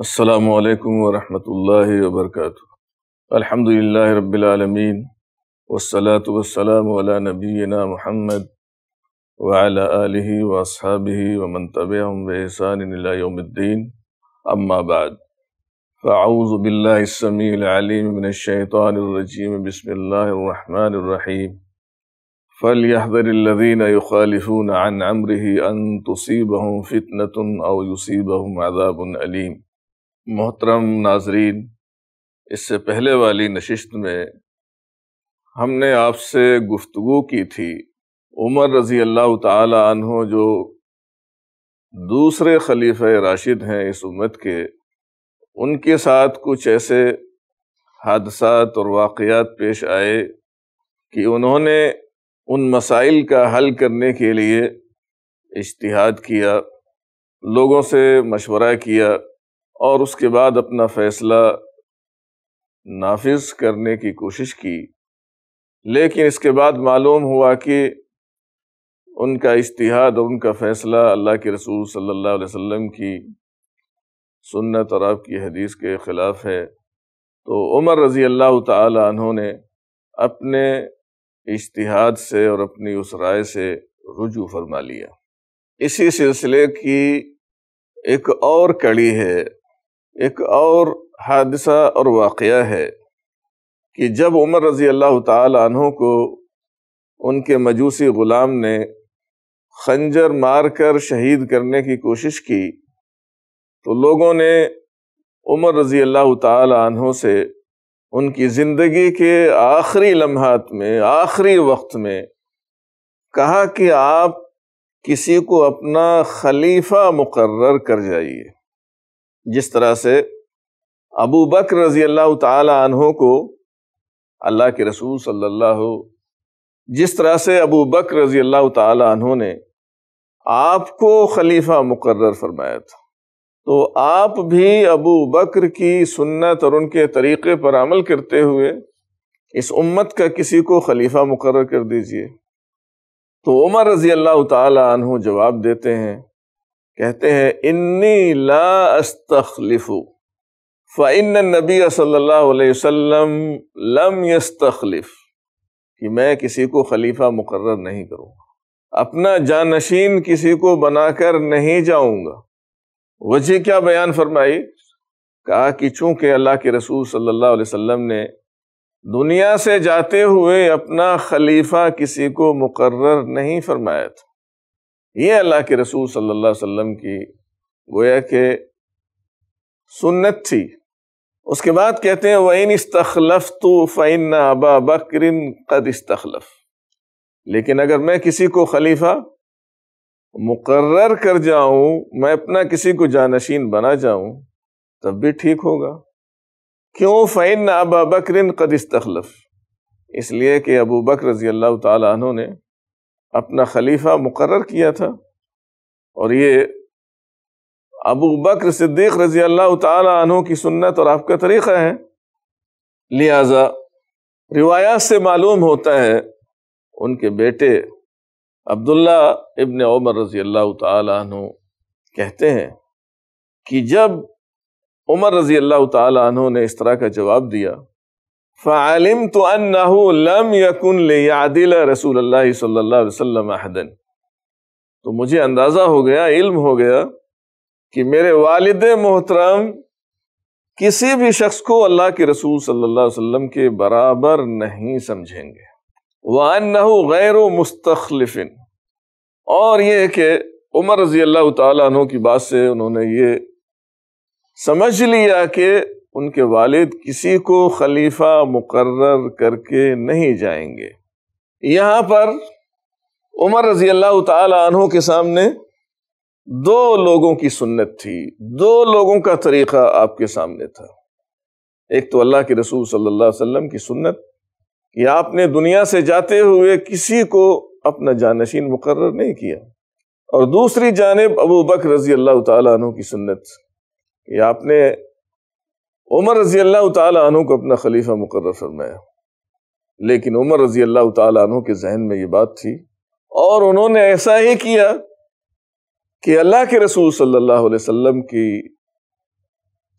السلام علیکم ورحمۃ اللہ وبرکاتہ۔ الحمدللہ رب العالمین والصلاة والسلام علی نبینا محمد وعلی آلہ واصحابہ ومن تبعہم بإحسان الی یوم الدین، اما بعد فاعوذ باللہ السمیع العلیم من الشیطان الرجیم، بسم اللہ الرحمن الرحیم۔ فَلْيَحْذَرِ الَّذِينَ يُخَالِفُونَ عَنْ أَمْرِهِ أَن تُصِيبَهُمْ فِتْنَةٌ أَوْ يُصِيبَهُمْ عَذَابٌ أَلِيمٌ۔ محترم ناظرین، اس سے پہلے والی نشست میں ہم نے آپ سے گفتگو کی تھی عمر رضی اللہ تعالی عنہ جو دوسرے خلیفہ راشد ہیں اس امت کے، ان کے ساتھ کچھ ایسے حادثات اور واقعات پیش آئے کہ انہوں نے ان مسائل کا حل کرنے کے لیے اجتہاد کیا، لوگوں سے مشورہ کیا اور اس کے بعد اپنا فیصلہ نافذ کرنے کی کوشش کی، لیکن اس کے بعد معلوم ہوا کہ ان کا اجتہاد اور ان کا فیصلہ اللہ کے رسول صلی اللہ علیہ وسلم کی سنت اور آپ کی حدیث کے خلاف ہے۔ تو عمر رضی اللہ تعالی عنہ نے اپنے اجتہاد سے اور اپنی اس رائے سے رجوع فرما لیا۔ اسی سلسلے کی ایک اور کڑی ہے، ایک اور حادثہ اور واقعہ ہے کہ جب عمر رضی اللہ تعالی عنہ کو ان کے مجوسی غلام نے خنجر مار کر شہید کرنے کی کوشش کی تو لوگوں نے عمر رضی اللہ تعالی عنہ سے ان کی زندگی کے آخری لمحات میں، آخری وقت میں کہا کہ آپ کسی کو اپنا خلیفہ مقرر کر جائیے، جس طرح سے ابو بکر رضی اللہ تعالی عنہ کو اللہ کے رسول صلی اللہ، جس طرح سے ابو بکر رضی اللہ تعالی عنہ نے آپ کو خلیفہ مقرر فرمایا تھا، تو آپ بھی ابو بکر کی سنت اور ان کے طریقے پر عمل کرتے ہوئے اس امت کا کسی کو خلیفہ مقرر کر دیجئے۔ تو عمر رضی اللہ تعالی عنہ جواب دیتے ہیں، کہتے ہیں انی لا استخلف فإن النبی صلی اللہ علیہ وسلم لم يستخلف، کہ میں کسی کو خلیفہ مقرر نہیں کروں گا، اپنا جانشین کسی کو بنا کر نہیں جاؤں گا۔ وجہ کیا بیان فرمائی؟ کہا کہ چونکہ اللہ کے رسول صلی اللہ علیہ وسلم نے دنیا سے جاتے ہوئے اپنا خلیفہ کسی کو مقرر نہیں فرمایا تھا، یہ اللہ کے رسول صلی اللہ علیہ وسلم کی گویا کہ سنت تھی۔ اس کے بعد کہتے ہیں وَإِنِ اسْتَخْلَفْتُ فَإِنَّ أَبَا بَكْرٍ قَدْ اسْتَخْلَفَ، لیکن اگر میں کسی کو خلیفہ مقرر کر جاؤں، میں اپنا کسی کو جانشین بنا جاؤں، تب بھی ٹھیک ہوگا۔ کیوں؟ فَإِنَّ أَبَا بَكْرٍ قَدْ اسْتَخْلَفَ، اس لیے کہ ابو بکر رضی اللہ تعالی عنہ نے اپنا خلیفہ مقرر کیا تھا، اور یہ ابو بکر صدیق رضی اللہ تعالی عنہ کی سنت اور آپ کا طریقہ ہے۔ لہذا روایات سے معلوم ہوتا ہے ان کے بیٹے عبداللہ ابن عمر رضی اللہ تعالی عنہ کہتے ہیں کہ جب عمر رضی اللہ تعالی عنہ نے اس طرح کا جواب دیا، فَعَلِمْتُ أَنَّهُ لَمْ يَكُنْ لِيَعْدِلَ رسول اللہ صلی اللہ علیہ وسلم أَحَدًا، تو مجھے اندازہ ہو گیا، علم ہو گیا کہ میرے والد محترم کسی بھی شخص کو اللہ کے رسول صلی اللہ علیہ وسلم کے برابر نہیں سمجھیں گے۔ وَأَنَّهُ غَيْرُ مُسْتَخْلِفٍ، اور یہ کہ عمر رضی اللہ تعالیٰ عنہ کی بات سے انہوں نے یہ سمجھ لیا کہ ان کے والد کسی کو خلیفہ مقرر کر کے نہیں جائیں گے۔ یہاں پر عمر رضی اللہ تعالی عنہ کے سامنے دو لوگوں کی سنت تھی، دو لوگوں کا طریقہ آپ کے سامنے تھا۔ ایک تو اللہ کے رسول صلی اللہ علیہ وسلم کی سنت کہ آپ نے دنیا سے جاتے ہوئے کسی کو اپنا جانشین مقرر نہیں کیا، اور دوسری جانب ابو بکر رضی اللہ تعالی عنہ کی سنت کہ آپ نے عمر رضی اللہ تعالی عنہ کو اپنا خلیفہ مقرر فرمایا، لیکن عمر رضی اللہ تعالی عنہ کے ذہن میں یہ بات تھی اور انہوں نے ایسا ہی کیا کہ اللہ کے رسول صلی اللہ علیہ وسلم کی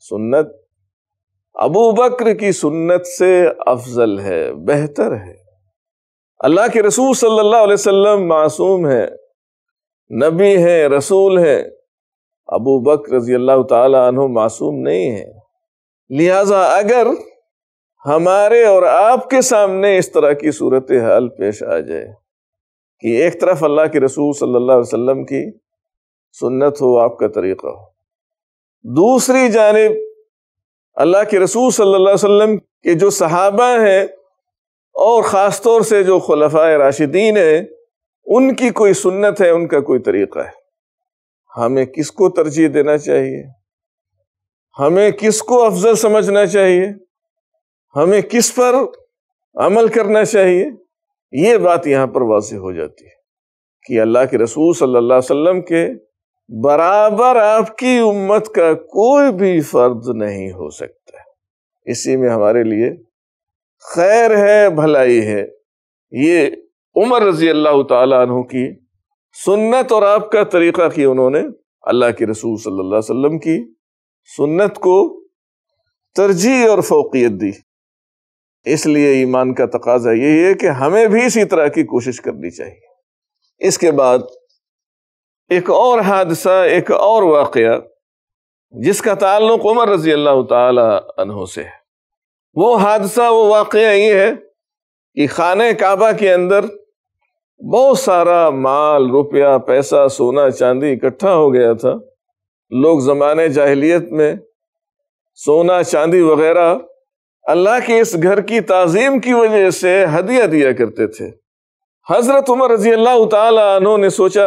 سنت ابو بکر کی سنت سے افضل ہے، بہتر ہے۔ اللہ کے رسول صلی اللہ علیہ وسلم معصوم ہے، نبی ہے، رسول ہے، ابو بکر رضی اللہ تعالی عنہ معصوم نہیں ہے۔ لہذا اگر ہمارے اور آپ کے سامنے اس طرح کی صورتحال پیش آ جائے کہ ایک طرف اللہ کے رسول صلی اللہ علیہ وسلم کی سنت ہو، آپ کا طریقہ ہو، دوسری جانب اللہ کے رسول صلی اللہ علیہ وسلم کے جو صحابہ ہیں اور خاص طور سے جو خلفائے راشدین ہیں، ان کی کوئی سنت ہے، ان کا کوئی طریقہ ہے، ہمیں کس کو ترجیح دینا چاہیے؟ ہمیں کس کو افضل سمجھنا چاہیے؟ ہمیں کس پر عمل کرنا چاہیے؟ یہ بات یہاں پر واضح ہو جاتی ہے کہ اللہ کے رسول صلی اللہ علیہ وسلم کے برابر آپ کی امت کا کوئی بھی فرد نہیں ہو سکتا۔ اسی میں ہمارے لیے خیر ہے، بھلائی ہے۔ یہ عمر رضی اللہ تعالی عنہ کی سنت اور آپ کا طریقہ کہ انہوں نے اللہ کے رسول صلی اللہ علیہ وسلم کی سنت کو ترجیح اور فوقیت دی۔ اس لیے ایمان کا تقاضا یہی ہے کہ ہمیں بھی اسی طرح کی کوشش کرنی چاہیے۔ اس کے بعد ایک اور حادثہ، ایک اور واقعہ جس کا تعلق عمر رضی اللہ تعالی عنہ سے ہے۔ وہ حادثہ، وہ واقعہ یہ ہے کہ خانہ کعبہ کے اندر بہت سارا مال، روپیہ، پیسہ، سونا، چاندی اکٹھا ہو گیا تھا۔ لوگ زمانے جاہلیت میں سونا، چاندی وغیرہ اللہ کے اس گھر کی تعظیم کی وجہ سے ہدیہ دیا کرتے تھے۔ حضرت عمر رضی اللہ تعالی عنہ نے سوچا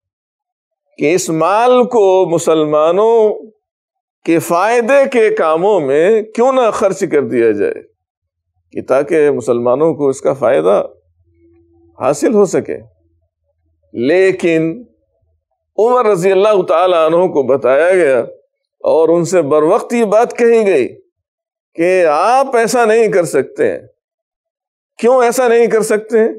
کہ اس مال کو مسلمانوں کے فائدے کے کاموں میں کیوں نہ خرچ کر دیا جائے کہ تاکہ مسلمانوں کو اس کا فائدہ حاصل ہو سکے۔ لیکن عمر رضی اللہ تعالی عنہ کو بتایا گیا اور ان سے بروقت یہ بات کہی گئی کہ آپ ایسا نہیں کر سکتے ہیں۔ کیوں ایسا نہیں کر سکتے ہیں؟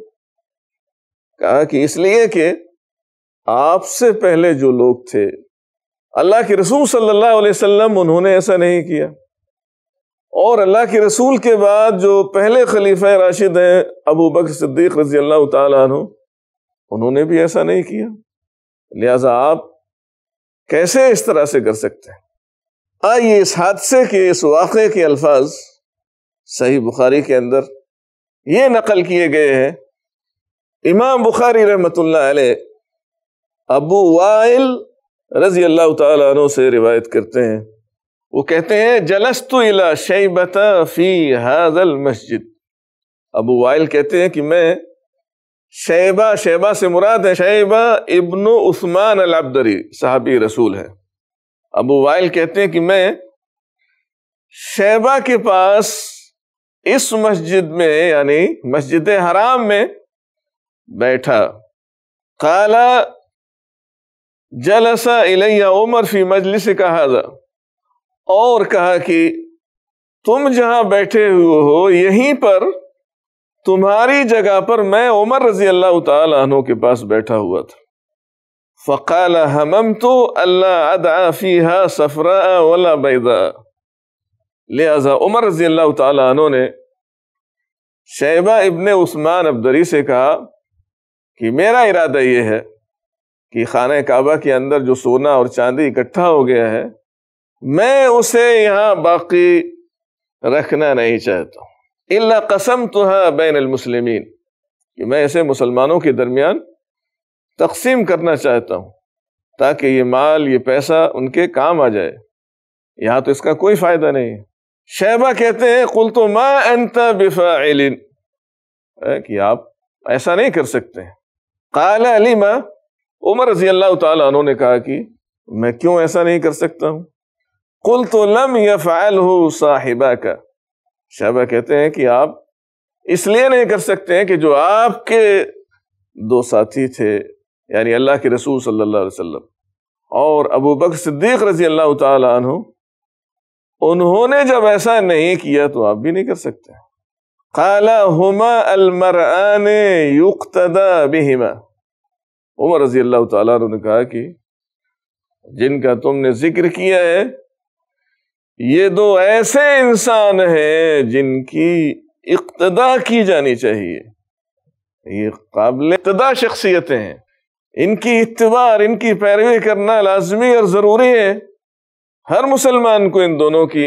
کہا کہ اس لیے کہ آپ سے پہلے جو لوگ تھے، اللہ کے رسول صلی اللہ علیہ وسلم، انہوں نے ایسا نہیں کیا، اور اللہ کے رسول کے بعد جو پہلے خلیفہ راشد ہیں ابو بکر صدیق رضی اللہ تعالیٰ عنہ، انہوں نے بھی ایسا نہیں کیا۔ لہذا آپ کیسے اس طرح سے کر سکتے ہیں؟ آئیے اس حادثے کے، اس واقعے کے الفاظ صحیح بخاری کے اندر یہ نقل کیے گئے ہیں۔ امام بخاری رحمۃ اللہ علیہ ابو وائل رضی اللہ تعالیٰ عنہ سے روایت کرتے ہیں، وہ کہتے ہیں جلست الی شیبۃ فی ھذا المسجد۔ ابو وائل کہتے ہیں کہ میں شیبہ سے مراد ہے شیبہ ابن عثمان العبدری، صحابی رسول ہے۔ ابو وائل کہتے ہیں کہ میں شیبہ کے پاس اس مسجد میں، یعنی مسجد حرام میں بیٹھا۔ قال جلس الی عمر فی مجلسک ھذا، اور کہا کہ تم جہاں بیٹھے ہوئے ہو یہیں پر تمہاری جگہ پر میں عمر رضی اللہ تعالی عنہ کے پاس بیٹھا ہوا تھا۔ فقال ہممت الا ادع فیہا صفراء ولا بیضاء، لہذا عمر رضی اللہ تعالی عنہ نے شیبہ ابن عثمان عبدری سے کہا کہ میرا ارادہ یہ ہے کہ خانہ کعبہ کے اندر جو سونا اور چاندی اکٹھا ہو گیا ہے، میں اسے یہاں باقی رکھنا نہیں چاہتا ہوں، الا قسمتها بین المسلمین، کہ میں اسے مسلمانوں کے درمیان تقسیم کرنا چاہتا ہوں تاکہ یہ مال، یہ پیسہ ان کے کام آ جائے، یہاں تو اس کا کوئی فائدہ نہیں ہے۔ شیبہ کہتے ہیں قلت ما انت بفاعل، کہ آپ ایسا نہیں کر سکتے ہیں۔ قال لما، عمر رضی اللہ تعالیٰ عنہ نے کہا کہ میں کیوں ایسا نہیں کر سکتا ہوں؟ قلت لم يفعلہ صاحباک، شیبہ کہتے ہیں کہ آپ اس لیے نہیں کر سکتے ہیں کہ جو آپ کے دو ساتھی تھے، یعنی اللہ کے رسول صلی اللہ علیہ وسلم اور ابو بکر صدیق رضی اللہ تعالی عنہ، انہوں نے جب ایسا نہیں کیا تو آپ بھی نہیں کر سکتے۔ قال ہما المرآن یقتدى بہما، عمر رضی اللہ تعالیٰ عنہ نے کہا کہ جن کا تم نے ذکر کیا ہے یہ دو ایسے انسان ہیں جن کی اقتداء کی جانی چاہیے، یہ قابل اقتداء شخصیتیں ہیں، ان کی اتباع اور ان کی پیروی کرنا لازمی اور ضروری ہے۔ ہر مسلمان کو ان دونوں کی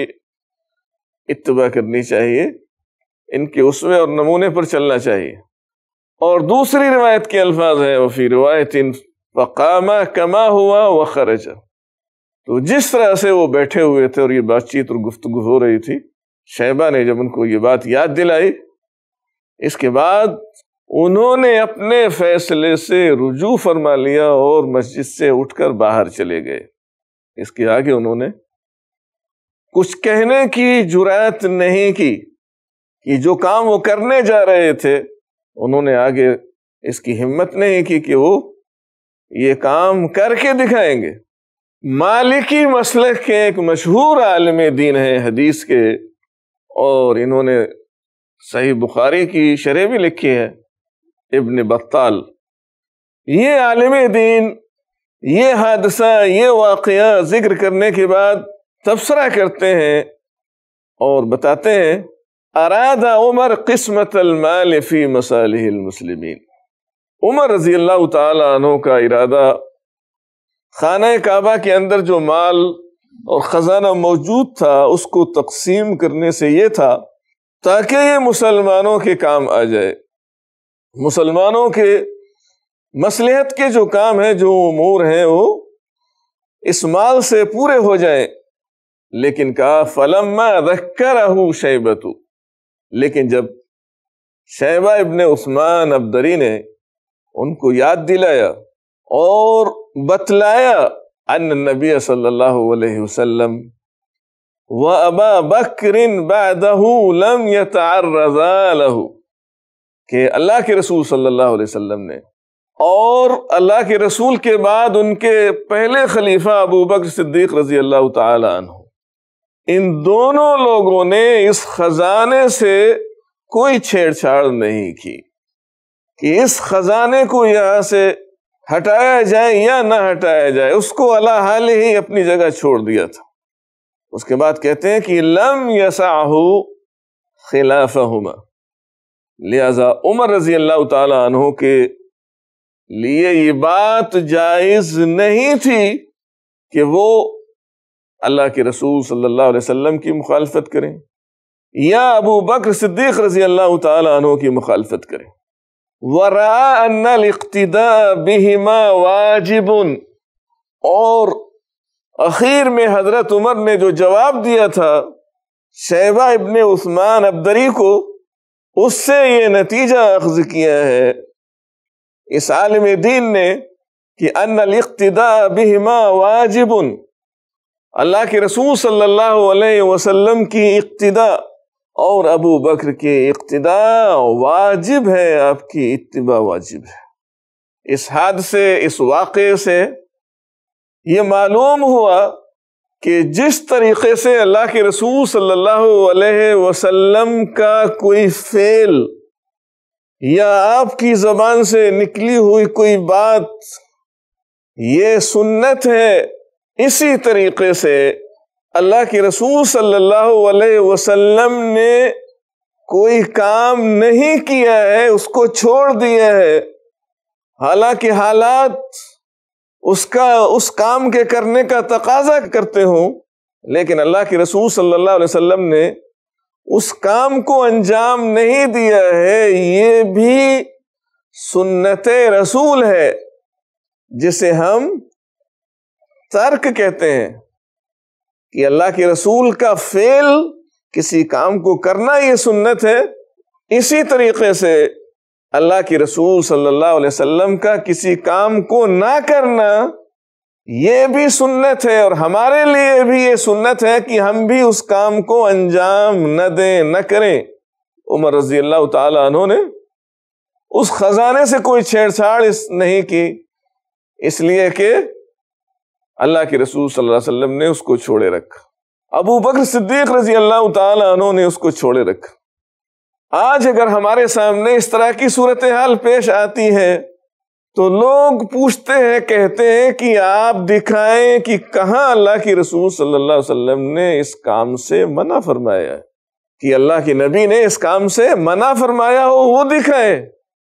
اتباع کرنی چاہیے، ان کے اسوے اور نمونے پر چلنا چاہیے۔ اور دوسری روایت کے الفاظ ہیں وفی روایت فقام کما ہوا وخرج، تو جس طرح سے وہ بیٹھے ہوئے تھے اور یہ بات چیت اور گفتگو ہو رہی تھی، شیبہ نے جب ان کو یہ بات یاد دلائی، اس کے بعد انہوں نے اپنے فیصلے سے رجوع فرما لیا اور مسجد سے اٹھ کر باہر چلے گئے۔ اس کے آگے انہوں نے کچھ کہنے کی جرأت نہیں کی کہ جو کام وہ کرنے جا رہے تھے انہوں نے آگے اس کی ہمت نہیں کی کہ وہ یہ کام کر کے دکھائیں گے۔ مالکی مسلک کے ایک مشہور عالم دین ہیں حدیث کے، اور انہوں نے صحیح بخاری کی شرح بھی لکھی ہے، ابن بطال۔ یہ عالم دین یہ حادثہ، یہ واقعہ ذکر کرنے کے بعد تبصرہ کرتے ہیں اور بتاتے ہیں اراد عمر قسمت المال فی مصالح المسلمین، عمر رضی اللہ تعالی عنہ کا ارادہ خانہ کعبہ کے اندر جو مال اور خزانہ موجود تھا اس کو تقسیم کرنے سے یہ تھا تاکہ یہ مسلمانوں کے کام آ جائے، مسلمانوں کے مصلحت کے جو کام ہیں، جو امور ہیں، وہ اس مال سے پورے ہو جائیں۔ لیکن کہا فلما ذکرہ شیبۃ، لیکن جب شیبہ ابن عثمان عبدری نے ان کو یاد دلایا اور بتلایا ان النبی صلی اللہ علیہ وسلم وابا بکر بعدہ لم یتعرضا لہ، کہ اللہ کے رسول صلی اللہ علیہ وسلم نے اور اللہ کے رسول کے بعد ان کے پہلے خلیفہ ابو بکر صدیق رضی اللہ تعالی عنہ، ان دونوں لوگوں نے اس خزانے سے کوئی چھیڑ چھاڑ نہیں کی کہ اس خزانے کو یہاں سے ہٹایا جائے یا نہ ہٹایا جائے، اس کو علی حال ہی اپنی جگہ چھوڑ دیا تھا۔ اس کے بعد کہتے ہیں کہ لم یسعہ خلافہما، لہذا عمر رضی اللہ تعالی عنہ کے لیے یہ بات جائز نہیں تھی کہ وہ اللہ کے رسول صلی اللہ علیہ وسلم کی مخالفت کریں یا ابو بکر صدیق رضی اللہ تعالی عنہ کی مخالفت کریں۔ وَرَأَى أَنَّ الْاقْتِدَاءَ بِهِمَا وَاجِبٌ، اور اخیر میں حضرت عمر نے جو جواب دیا تھا شیبہ ابن عثمان عبدری کو، اس سے یہ نتیجہ اخذ کیا ہے اس عالم دین نے کہ ان الاقتداء بہما واجب، اللہ کے رسول صلی اللہ علیہ وسلم کی اقتداء اور ابو بکر کی اقتداء واجب ہے، آپ کی اتباع واجب ہے۔ اس حادثے، اس واقعے سے یہ معلوم ہوا کہ جس طریقے سے اللہ کے رسول صلی اللہ علیہ وسلم کا کوئی فعل یا آپ کی زبان سے نکلی ہوئی کوئی بات یہ سنت ہے، اسی طریقے سے اللہ کے رسول صلی اللہ علیہ وسلم نے کوئی کام نہیں کیا ہے، اس کو چھوڑ دیا ہے، حالانکہ حالات اس کام کے کرنے کا تقاضا کرتے ہوں، لیکن اللہ کے رسول صلی اللہ علیہ وسلم نے اس کام کو انجام نہیں دیا ہے۔ یہ بھی سنت رسول ہے جسے ہم ترک کہتے ہیں، کہ اللہ کے رسول کا فعل کسی کام کو کرنا یہ سنت ہے، اسی طریقے سے اللہ کے رسول صلی اللہ علیہ وسلم کا کسی کام کو نہ کرنا یہ بھی سنت ہے، اور ہمارے لیے بھی یہ سنت ہے کہ ہم بھی اس کام کو انجام نہ دیں، نہ کریں۔ عمر رضی اللہ تعالی عنہ نے اس خزانے سے کوئی چھیڑ چھاڑ نہیں کی، اس لیے کہ اللہ کے رسول صلی اللہ علیہ وسلم نے اس کو چھوڑے رکھا، ابو بکر صدیق رضی اللہ تعالی عنہ نے اس کو چھوڑے رکھا۔ آج اگر ہمارے سامنے اس طرح کی صورتحال پیش آتی ہے تو لوگ پوچھتے ہیں، کہتے ہیں کہ آپ دکھائیں کہ کہاں اللہ کے رسول صلی اللہ علیہ وسلم نے اس کام سے منع فرمایا ہے، کہ اللہ کے نبی نے اس کام سے منع فرمایا ہو وہ دکھائے۔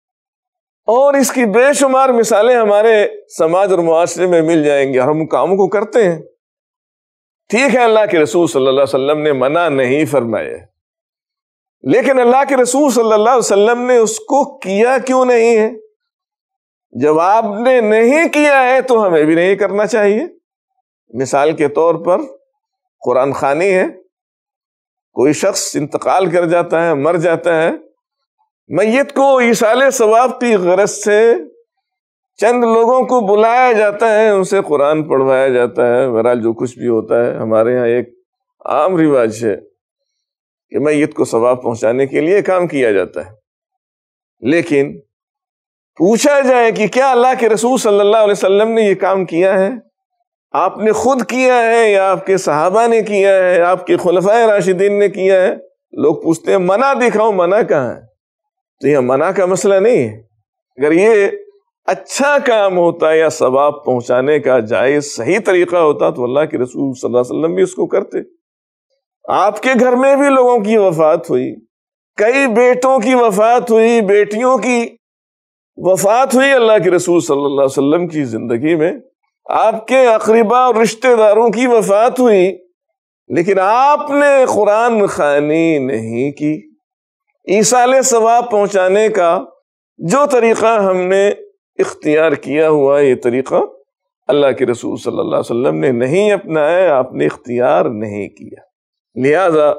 اور اس کی بے شمار مثالیں ہمارے سماج اور معاشرے میں مل جائیں گے، ہم کاموں کو کرتے ہیں، ٹھیک ہے اللہ کے رسول صلی اللہ علیہ وسلم نے منع نہیں فرمایا، لیکن اللہ کے رسول صلی اللہ علیہ وسلم نے اس کو کیا کیوں نہیں ہے؟ جب آپ نے نہیں کیا ہے تو ہمیں بھی نہیں کرنا چاہیے۔ مثال کے طور پر قرآن خوانی ہے، کوئی شخص انتقال کر جاتا ہے، مر جاتا ہے، میت کو ایصال ثواب کی غرض سے چند لوگوں کو بلایا جاتا ہے، ان سے قرآن پڑھوایا جاتا ہے، بہرحال جو کچھ بھی ہوتا ہے۔ ہمارے ہاں ایک عام رواج ہے کہ میت کو ثواب پہنچانے کے لیے کام کیا جاتا ہے، لیکن پوچھا جائے کہ کیا اللہ کے رسول صلی اللہ علیہ وسلم نے یہ کام کیا ہے؟ آپ نے خود کیا ہے یا آپ کے صحابہ نے کیا ہے، آپ کے خلفائے راشدین نے کیا ہے؟ لوگ پوچھتے ہیں منع دکھاؤ، منع کہاں ہے؟ تو یہ منع کا مسئلہ نہیں ہے۔ اگر یہ اچھا کام ہوتا یا ثواب پہنچانے کا جائز صحیح طریقہ ہوتا تو اللہ کے رسول صلی اللہ علیہ وسلم بھی اس کو کرتے۔ آپ کے گھر میں بھی لوگوں کی وفات ہوئی، کئی بیٹوں کی وفات ہوئی، بیٹیوں کی وفات ہوئی اللہ کے رسول صلی اللہ علیہ وسلم کی زندگی میں، آپ کے اقربا اور رشتہ داروں کی وفات ہوئی، لیکن آپ نے قرآن خوانی نہیں کی۔ ایصال ثواب پہنچانے کا جو طریقہ ہم نے اختیار کیا ہوا، یہ طریقہ اللہ کے رسول صلی اللہ علیہ وسلم نے نہیں اپنایا، آپ نے اختیار نہیں کیا۔ لہذا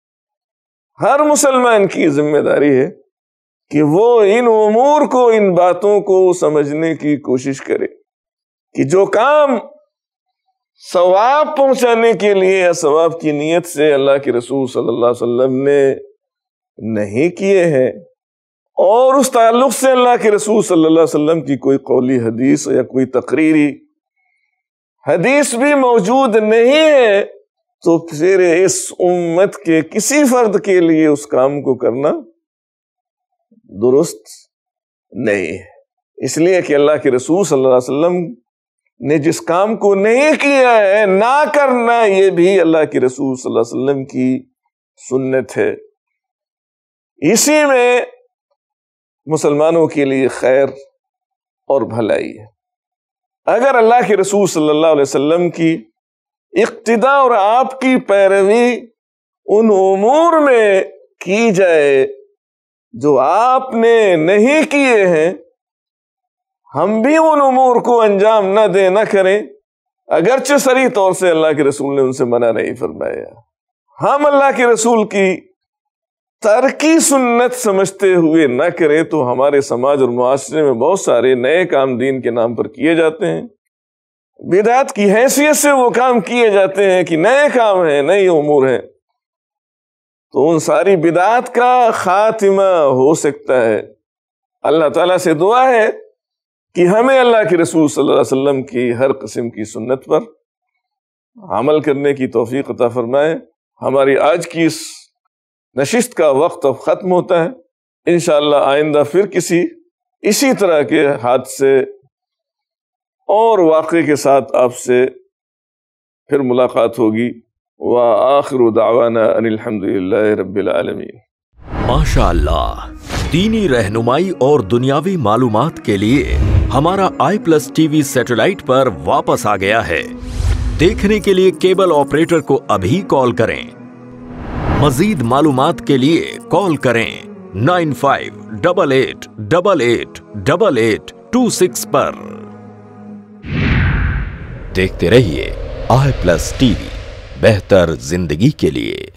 ہر مسلمان کی ذمہ داری ہے کہ وہ ان امور کو، ان باتوں کو سمجھنے کی کوشش کرے کہ جو کام ثواب پہنچانے کے لیے یا ثواب کی نیت سے اللہ کے رسول صلی اللہ علیہ وسلم نے نہیں کیے ہیں، اور اس تعلق سے اللہ کے رسول صلی اللہ علیہ وسلم کی کوئی قولی حدیث یا کوئی تقریری حدیث بھی موجود نہیں ہے، تو پھر اس امت کے کسی فرد کے لیے اس کام کو کرنا درست نہیں ہے۔ اس لیے کہ اللہ کے رسول صلی اللہ علیہ وسلم نے جس کام کو نہیں کیا ہے، نہ کرنا یہ بھی اللہ کے رسول صلی اللہ علیہ وسلم کی سنت ہے۔ اسی میں مسلمانوں کے لیے خیر اور بھلائی ہے۔ اگر اللہ کے رسول صلی اللہ علیہ وسلم کی اقتداء اور آپ کی پیروی ان امور میں کی جائے جو آپ نے نہیں کیے ہیں، ہم بھی ان امور کو انجام نہ دیں، نہ کریں، اگرچہ صریح طور سے اللہ کے رسول نے ان سے منع نہیں فرمایا، ہم اللہ کے رسول کی ترکی سنت سمجھتے ہوئے نہ کریں، تو ہمارے سماج اور معاشرے میں بہت سارے نئے کام دین کے نام پر کیے جاتے ہیں، بدعت کی حیثیت سے وہ کام کیے جاتے ہیں کہ نئے کام ہیں، نئی امور ہیں، تو ان ساری بدعات کا خاتمہ ہو سکتا ہے۔ اللہ تعالیٰ سے دعا ہے کہ ہمیں اللہ کے رسول صلی اللہ علیہ وسلم کی ہر قسم کی سنت پر عمل کرنے کی توفیق عطا فرمائے۔ ہماری آج کی اس نشست کا وقت اب ختم ہوتا ہے، انشاءاللہ آئندہ پھر کسی اسی طرح کے حادثے اور واقعے کے ساتھ آپ سے پھر ملاقات ہوگی۔ وآخر دعوانا ان الحمدللہ رب العالمین۔ ماشاءاللہ، دینی رہنمائی اور دنیاوی معلومات کے لیے ہمارا iPlusTV سیٹلائٹ پر واپس آ گیا ہے۔ دیکھنے کے لیے کیبل آپریٹر کو ابھی کال کریں۔ مزید معلومات کے لیے کال کریں 9588888826 پر۔ دیکھتے رہیے iPlusTV، بہتر زندگی کے لیے۔